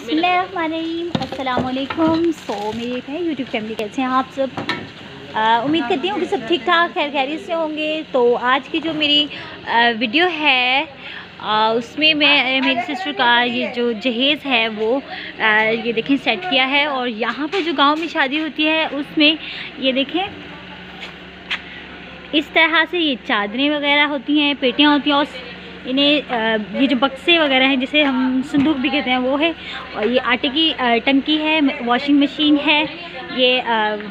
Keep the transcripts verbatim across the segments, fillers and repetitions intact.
बिस्मिल्लाहिर्रहमानिर्रहीम, अस्सलाम वालेकुम। सो मेरी एक है यूट्यूब फैमिली, कैसे हैं आप सब? आ, उम्मीद करती हूँ कि सब ठीक ठाक खैर खैरियत से होंगे। तो आज की जो मेरी आ, वीडियो है आ, उसमें मैं मेरी सिस्टर का ये जो जहेज़ है वो आ, ये देखें सेट किया है। और यहाँ पर जो गांव में शादी होती है उसमें ये देखें इस तरह से ये चादरें वगैरह होती हैं, पेटियाँ होती हैं, और इन्हें ये जो बक्से वगैरह हैं जिसे हम संदूक भी कहते हैं वो है। और ये आटे की टंकी है, वॉशिंग मशीन है, ये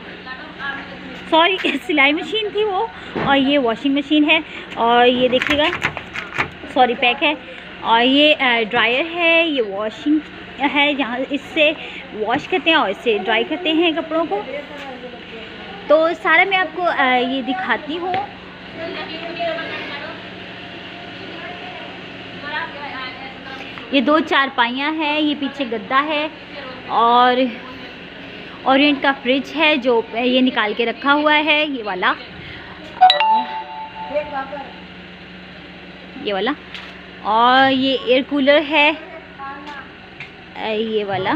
सॉरी सिलाई मशीन थी वो, और ये वॉशिंग मशीन है। और ये देखिएगा सॉरी पैक है। और ये ड्रायर है, ये वॉशिंग है, जहाँ इससे वॉश करते हैं और इससे ड्राई करते हैं कपड़ों को। तो सारा मैं आपको ये दिखाती हूँ। ये दो चारपाइयाँ हैं, ये पीछे गद्दा है, और ओरिएंट का फ्रिज है जो ये निकाल के रखा हुआ है, ये वाला ये वाला और ये एयर कूलर है, ये वाला।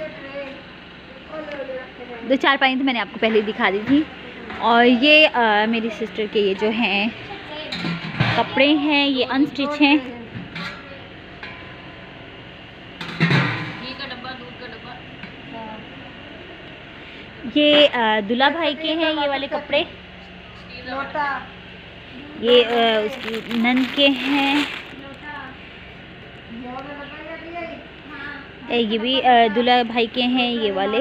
दो चारपाइयाँ तो मैंने आपको पहले दिखा दी थी। और ये आ, मेरी सिस्टर के ये जो हैं कपड़े हैं, ये अनस्टिच हैं। ये दूल्हा भाई के हैं ये वाले कपड़े, ये आ, उसकी नंद के हैं, ये भी दूल्हा भाई के हैं ये वाले।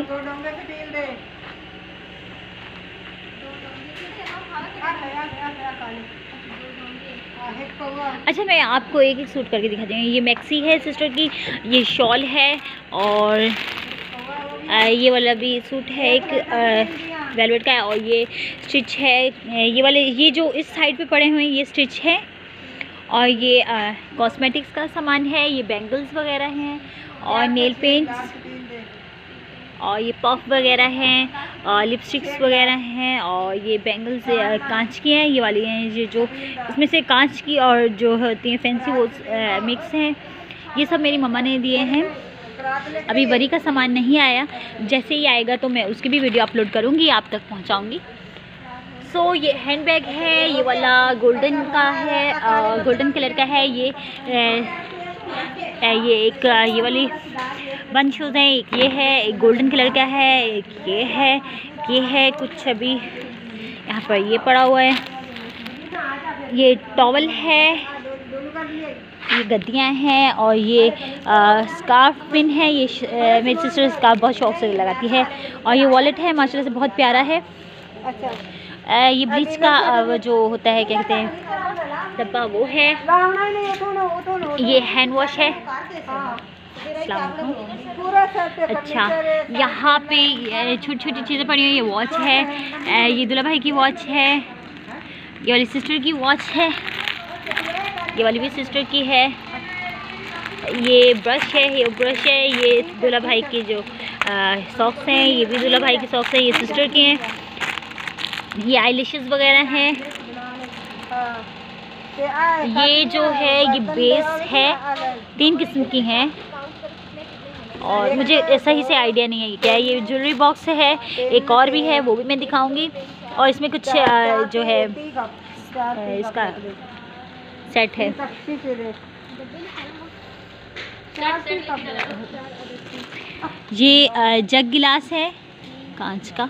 अच्छा, मैं आपको एक एक सूट करके दिखाती हूँ। ये मैक्सी है सिस्टर की, ये शॉल है, और ये वाला भी सूट है एक वेलवेट का है, और ये स्टिच है। ये वाले ये जो इस साइड पे पड़े हुए हैं ये स्टिच है। और ये कॉस्मेटिक्स का सामान है, ये बैंगल्स वगैरह हैं, और नेल पेंट्स, और ये पफ वगैरह हैं, और लिपस्टिक्स वगैरह हैं। और ये बैंगल्स कांच की हैं, ये वाली हैं, ये जो इसमें से कांच की और जो होती हैं फैंसी वो मिक्स हैं। ये सब मेरी मम्मा ने दिए हैं। अभी वरी का सामान नहीं आया, जैसे ही आएगा तो मैं उसकी भी वीडियो अपलोड करूँगी, आप तक पहुँचाऊँगी। सो so, ये हैंड बैग है, ये वाला गोल्डन का है, गोल्डन कलर का है। ये ए, ये एक ये वाली बंद शूज़ हैं, एक ये है, एक गोल्डन कलर का है, एक ये है, ये है कुछ अभी यहाँ पर ये पड़ा हुआ है। ये टॉवल है, ये गद्दियाँ हैं, और ये स्कार्फ पिन है। ये आ, मेरी सिस्टर स्कार्फ बहुत शौक से लगाती है। और ये वॉलेट है, माशाल्लाह से बहुत प्यारा है। आ, ये ब्लीच का आ, जो होता है क्या कहते हैं डब्बा, वो है। ये हैंड वॉश है। अच्छा, यहाँ पे छोटी छोटी चीज़ें पड़ी हुई हैं। ये वॉच है, ये दूल्हा भाई की वॉच है, ये वाली सिस्टर की वॉच है, ये वाली भी सिस्टर की है। ये ब्रश है, ये ब्रश है। ये दूल्हा भाई की जो सॉक्स हैं, ये भी दूल्हा भाई की सॉक्स हैं, ये सिस्टर की हैं। ये आईलैशेस वगैरह हैं। ये जो है ये बेस है, तीन किस्म की हैं, और मुझे सही से आइडिया नहीं है ये क्या है। ये ज्वेलरी बॉक्स है, एक और भी है, वो भी मैं दिखाऊंगी। और इसमें कुछ जो है इसका सेट है। ये जग गिलास है कांच का।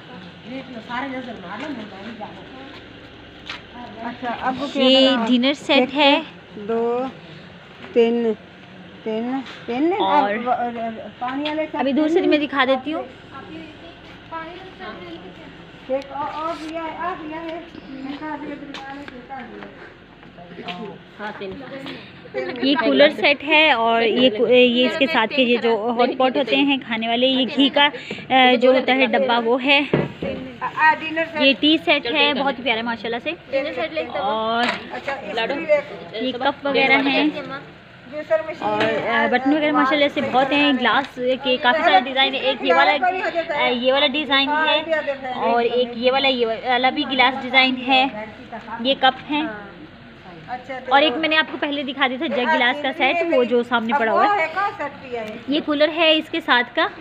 ये डिनर सेट है, दो तीन तीन तीन और अभी दूर से मैं दिखा देती हूँ। ये कूलर सेट है, और ये ये इसके साथ के ये जो हॉट पॉट होते हैं खाने वाले, ये घी का जो होता है डब्बा वो है। ये टी सेट है, बहुत ही प्यारा माशाल्लाह से। और ये कप वगैरह हैं, और बटन वगैरह माशाल्लाह से बहुत हैं। ग्लास के काफ़ी सारे डिज़ाइन है। एक ये वाला ये वाला डिज़ाइन है, और एक ये वाला ये वाला भी गिलास डिज़ाइन है। ये कप हैं, अच्छा, और एक मैंने आपको पहले दिखा दिया था जग गिलास का सेट, वो जो सामने पड़ा हुआ है। ये कूलर है इसके साथ का,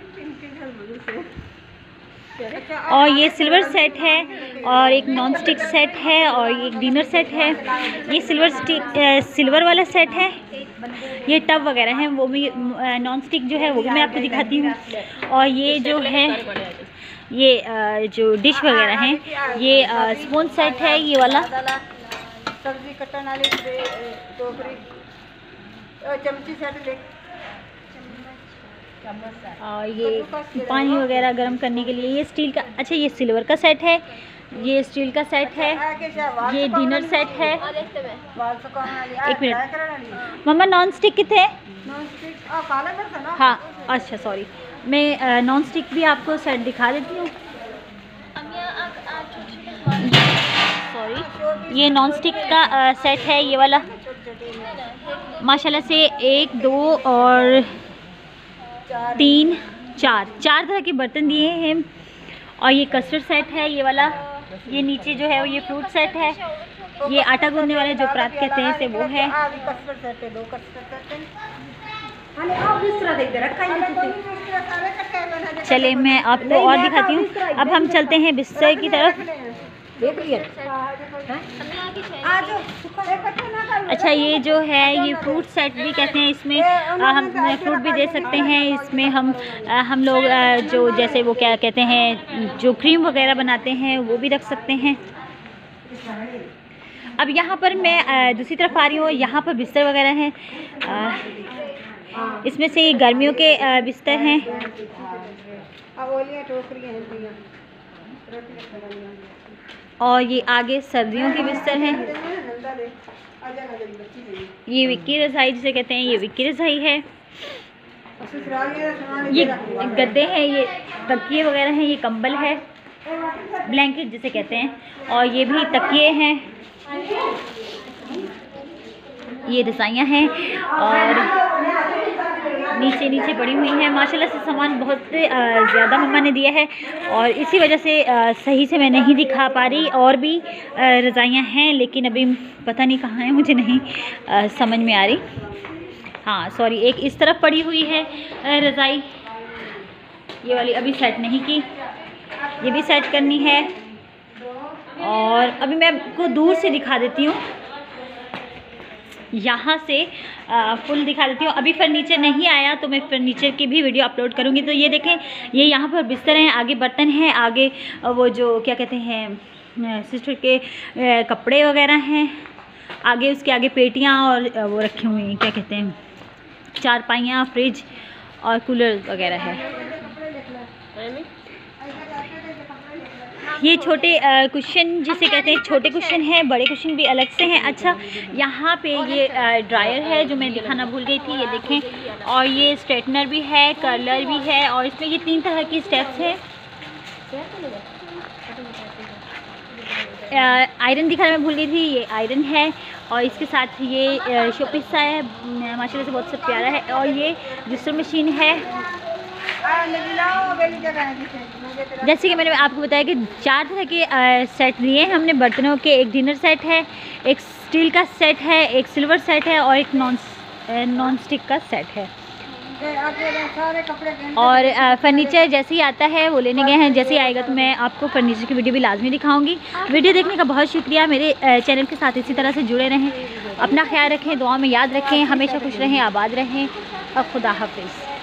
और ये सिल्वर सेट है, और एक नॉन स्टिक सेट है, और ये एक डिनर सेट है। ये सिल्वर स्टिक सिल्वर वाला सेट है। ये टब वगैरह हैं वो भी नॉन स्टिक जो है वो भी मैं आपको दिखाती हूँ। और ये जो है ये जो डिश वगैरह हैं, ये स्पून सेट है ये वाला। सब्जी कटन वाली टोकरी, चमची सेट ले, और ये पानी वगैरह गर्म करने के लिए ये स्टील का, अच्छा ये सिल्वर का सेट है, ये स्टील का सेट है, ये डिनर सेट है। एक मिनट मम्मा, नॉन स्टिक कितने? हाँ अच्छा सॉरी, मैं नॉन स्टिक भी आपको सेट दिखा देती हूँ। सॉरी, ये नॉन स्टिक का आ, सेट है ये वाला। माशाल्लाह से एक दो और तीन चार चार तरह के बर्तन दिए हैं। और ये कस्टर्ड सेट है ये वाला। ये नीचे जो है वो ये फ्रूट सेट है। ये आटा गूंदने वाले जो प्रात कहते हैं से वो है। चले मैं आपको और दिखाती हूँ। अब हम चलते हैं बिस्तर की तरफ। अच्छा ये जो है ये फ्रूट सेट भी कहते हैं, इसमें आ, हम फ्रूट भी दे सकते हैं। इसमें हम आ, हम लोग आ, जो जैसे वो क्या कहते हैं जो क्रीम वगैरह बनाते हैं वो भी रख सकते हैं। अब यहाँ पर मैं आ, दूसरी तरफ आ रही हूँ। यहाँ पर बिस्तर वगैरह हैं। इसमें से गर्मियों के आ, बिस्तर हैं। और ये आगे सर्दियों के बिस्तर हैं। ये विक्की रज़ाई जिसे कहते हैं, ये विक्की रज़ाई है। ये गद्दे हैं, ये तकिए वगैरह हैं, ये कंबल है, ब्लैंकेट जिसे कहते हैं। और ये भी तकिए हैं, ये रज़ाइयाँ हैं और नीचे नीचे पड़ी हुई हैं। माशाल्लाह से सामान बहुत ज़्यादा मम्मा ने दिया है और इसी वजह से आ, सही से मैं नहीं दिखा पा रही। और भी रज़ाइयाँ हैं लेकिन अभी पता नहीं कहाँ हैं, मुझे नहीं आ, समझ में आ रही। हाँ सॉरी, एक इस तरफ पड़ी हुई है रज़ाई, ये वाली अभी सेट नहीं की, ये भी सेट करनी है। और अभी मैं आपको दूर से दिखा देती हूँ, यहाँ से आ, फुल दिखा देती हूँ। अभी फर्नीचर नहीं आया तो मैं फर्नीचर की भी वीडियो अपलोड करूँगी। तो ये देखें, ये यहाँ पर बिस्तर हैं, आगे बर्तन हैं, आगे वो जो क्या कहते हैं सिस्टर के आ, कपड़े वगैरह हैं, आगे उसके आगे पेटियाँ और वो रखी हुई हैं, क्या कहते हैं चारपाइयाँ, फ्रिज और कूलर वगैरह है। ये छोटे कुशन जिसे कहते हैं, छोटे कुशन हैं, बड़े कुशन भी अलग से हैं। अच्छा यहाँ पे ये ड्रायर है जो मैं दिखाना भूल गई थी, ये देखें। और ये स्ट्रेटनर भी है, कर्लर भी है, और इसमें ये तीन तरह की स्टेप्स है। आयरन दिखाना मैं भूल गई थी, ये आयरन है। और इसके साथ ये शोपीस है, माशाल्लाह से बहुत सा प्यारा है। और ये जूसर मशीन है। जैसे कि मैंने आपको बताया कि चार तरह के सेट दिए हैं हमने बर्तनों के। एक डिनर सेट है, एक स्टील का सेट है, एक सिल्वर सेट है और एक नॉन नॉन स्टिक का सेट है। और फर्नीचर जैसे ही आता है वो लेने गए हैं। जैसे ही आएगा तो मैं आपको फर्नीचर की वीडियो भी लाजमी दिखाऊंगी। वीडियो देखने का बहुत शुक्रिया। मेरे चैनल के साथ इसी तरह से जुड़े रहें, अपना ख्याल रखें, दुआ में याद रखें, हमेशा खुश रहें, आबाद रहें और खुदा हाफिज़।